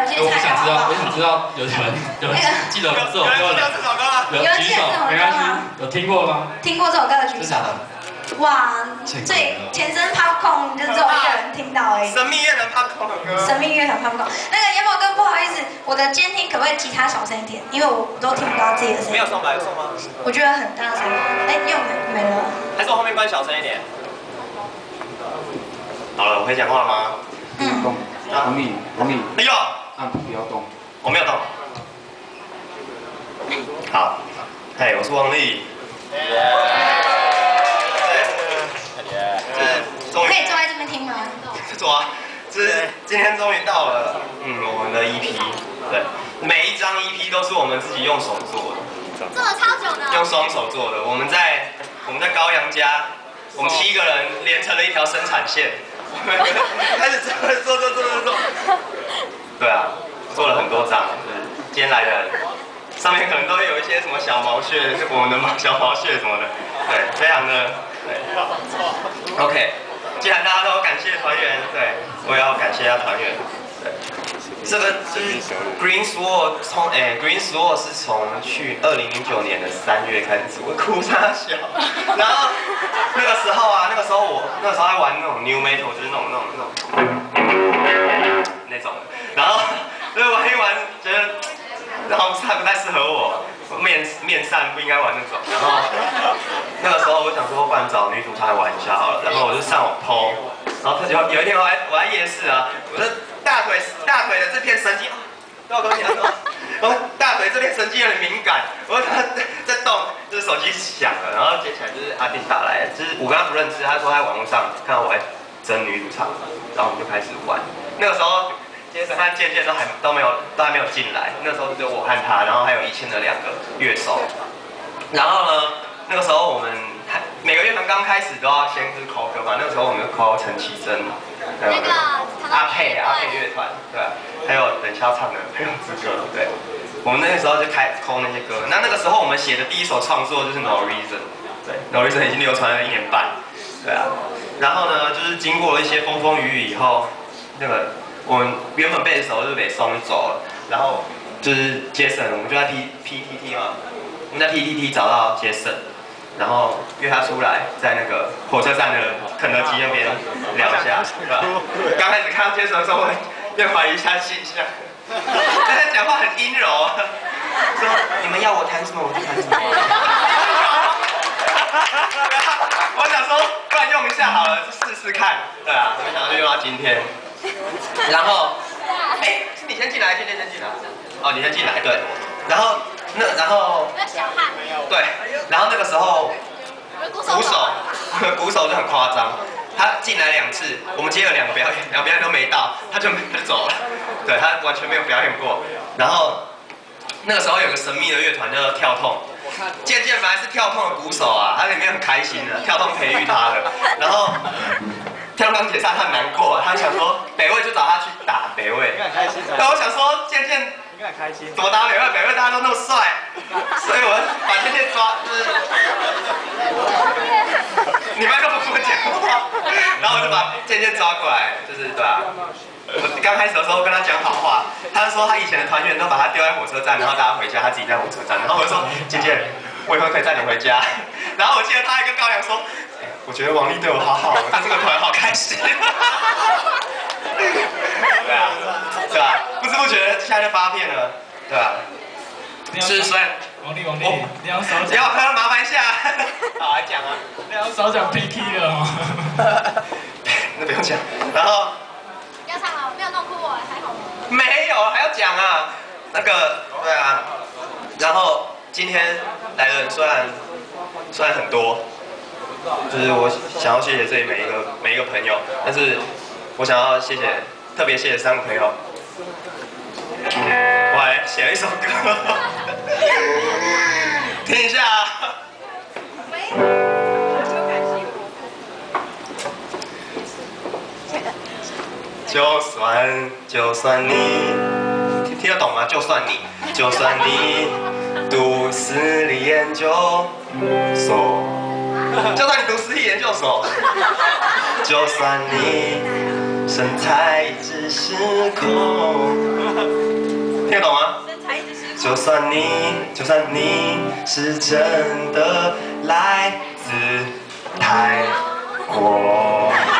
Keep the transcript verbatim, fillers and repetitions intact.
有去参加。 我想知道，我想知道有人有人记得这首歌的，有举手，没关系，有听过吗？ 听过这首歌的举手。哇，最全身 popcorn 就只有一个人听到而已。 神秘乐团 popcorn 的歌。 神秘乐团 popcorn。那个严宝哥，不好意思，我的监听可不可以吉他小声一点？因为我都听不到自己的声音。 没有送吧？有送吗？ 我觉得很大声。哎，又没没了。 还是我后面关小声一点。好了，我可以讲话了吗？ 嗯。 动，王力，王力。 哎呦， 按不要动。 我没有动。好，嘿，我是王力。 可以坐在这边听吗？ 坐啊，就是今天终于到了，嗯，我们的 E P， 对，每一张 E P 都是我们自己用手做的， 做了超久的， 用双手做的。我们在我们在高阳家，我们七个人连成了一条生产线，开始做做做做做做。对啊，做了很多张，就是今天来的人，上面可能都会有一些什么小毛屑，我们的毛小毛屑什么的，对，非常的对。OK。既然大家都感谢团员，对，我也要感谢一下团员。对，这个是 Green Sword 从哎 Green Sword 是从去二零零九年的三月开始做，哭傻小。然后那个时候啊，那个时候我那个时候还玩那种 New Metal，就是那种那种那种那种的。然后所以玩一玩，觉得然后它不太适合我。面面善不应该玩那种，然后那个时候我想说，不然找女主唱来玩一下好了，然后我就上网 po， 然后他就有一天我在我在夜市啊，我的大腿大腿的这片神经，跟我跟我讲说，我大腿这片神经很敏感，我他在动，就是手机响了，然后接起来就是阿定打来，就是我跟他不认识，他说他在网络上看到我在争女主唱，然后我们就开始玩，那个时候。杰森和健健都还都没有都还没有进来，那时候只有我和他，然后还有以前的两个乐手。然后呢，那个时候我们还每个乐团刚开始都要先是 call 歌嘛，那个时候我们就 call 陈绮贞，还有阿佩阿佩乐团，对，还有等下唱的《朋友之歌》，对，我们那个时候就开 call 那些歌。那那个时候我们写的第一首创作就是 No Reason， 对 ，No Reason 已经流传了一年半，对啊。然后呢，就是经过了一些风风雨雨以后，那个。我们原本贝斯手就是北松走了，然后就是杰森，我们就在 P P T T 嘛，我们在 P T T 找到杰森，然后约他出来，在那个火车站的肯德基那边聊一下，对吧？刚开始看到杰森的时候，我越怀疑一下形象，但他讲话很阴柔啊，说你们要我弹什么我就弹什么。我想说，不然用一下好了，试试看，对啊，没想到就用到今天。然后，哎，是你先进来，今天先进来。哦，你先进来，对。然后那然后， 小汉。 对，然后那个时候，鼓手，鼓手就很夸张，他进来两次，我们接了两个表演，两个表演都没到，他就他就走了。对他完全没有表演过。然后那个时候有个神秘的乐团叫做跳痛。渐渐本来是跳痛的鼓手啊，他里面很开心的，跳痛培育他的，然后跳痛解散他很难过，他想说北魏就找他去打北魏，但我想说渐渐开心， 怎么打北魏？北魏大家都那么帅，所以我把渐渐抓，就是你麦克风不讲话，然后我就把渐渐抓过来，就是对吧？我刚开始的时候跟他讲好话，他说他以前的团员都把他丢在火车站，然后大家回家，他自己在火车站。然后我就说姐姐，我以后可以载你回家。然后我记得他还跟高阳说，欸、我觉得王力对我好好，我在这个团好开心。对啊，对啊，不知不觉现在就发片了，对吧、啊？是虽然王力王力，你要少讲，要喝麻烦一下，好来讲啊， 你要少讲 P K 了哦。 那不用讲，然后。 要唱了，没有弄哭我，还好吗？ 没有，还要讲啊。那个，对啊。然后今天来的人虽然虽然很多，就是我想要谢谢这里每一个每一个朋友，但是我想要谢谢特别谢谢三个朋友。我还写了一首歌，听一下。就算就算你听听得懂吗？就算你就算你读私立研究所，就算你读私立研究所，就算你身材一直失控， 就算你，就算你是真的来自泰国。